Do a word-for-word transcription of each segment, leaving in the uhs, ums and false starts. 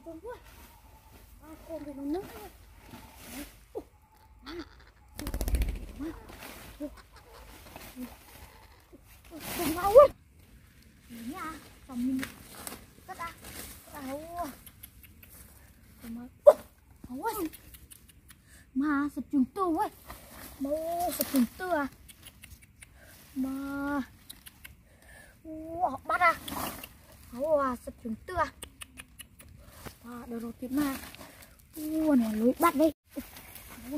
Tôm quá. À, con thì nó nướng thôi. Tôm máu quá. Đấy nha, xong mình cắt ra. Cắt ra. Tôm máu. Máu quá. Mà sập trùng tư quá. Máu sập trùng tư à. Mà wow, bắt ra. Wow, sập trùng tư à. À, đầu đầu tím mà. Ua, này lối bắt đây. Ua.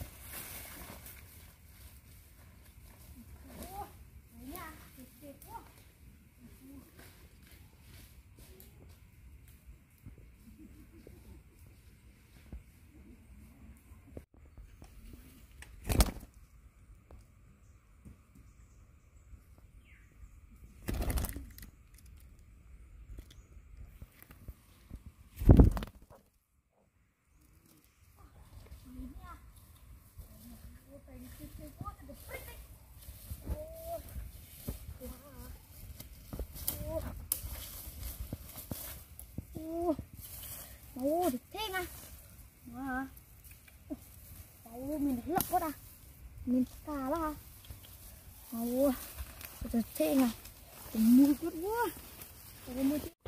Ồ, được thế nha. Mà ồ, mình lọc quá à. Mình cà đó hả? Ồ, được thế nha. Mùi chút quá. Ồ, mùi chút.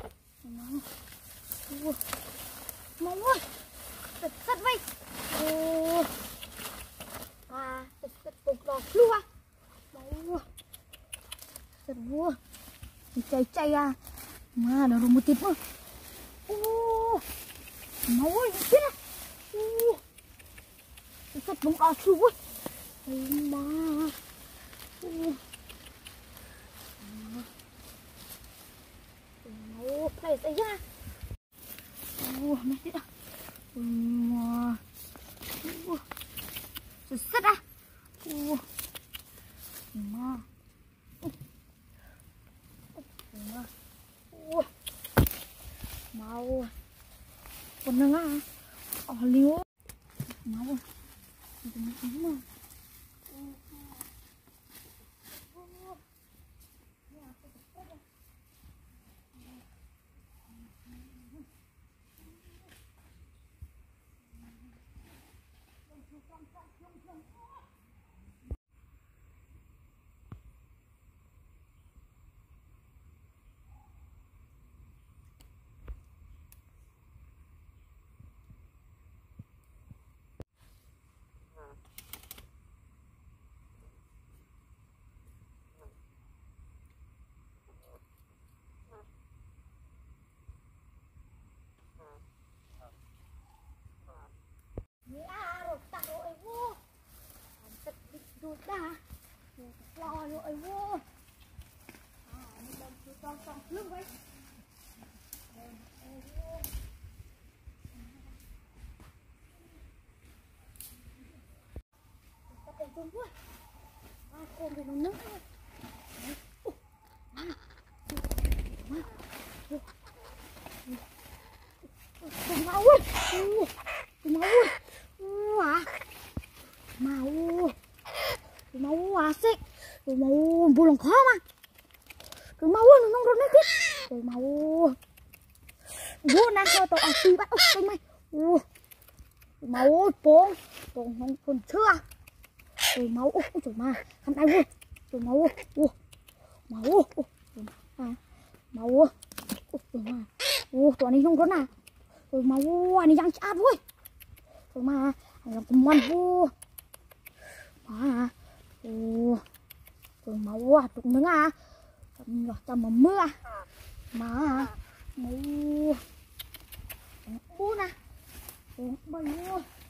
Ồ, máu ơi. Thật thật vậy. Ồ. À, thật thật cục đỏ luôn à. Máu. Thật vua. Chay chay à. Mà nó một tí nữa. Ô, máu ơi, chết à. Ô, thật bóng đỏ chú ơi. Ôi mà. Ô, máu play xảy ra. Ô, mẹ chết à. Ôi mà. Ô, thật sất à. Ô, mà. Ô, máu còn nâng á ở liếu máu rồi đừng đúng mà đã lo rồi vô à mình làm cho con xong nước vậy các bạn tôm quá à con thì nó nướng thôi tôm máu ơi tôm máu ơi à máu máu à xích rồi máu bù lòng khó mà rồi máu nó không được hết rồi máu vua đang cho tao ăn xì bắt ốc xanh mày máu bông bông không còn chưa rồi máu ốc rồi mà không ai vua rồi máu ua máu à máu rồi mà ua tụi này không có nào rồi máu anh đang chát vui rồi mà anh cũng ngoan vua mà ồ rồi máu à tụng nướng à chầm rồi chầm mà mưa mà máu bún à bao nhiêu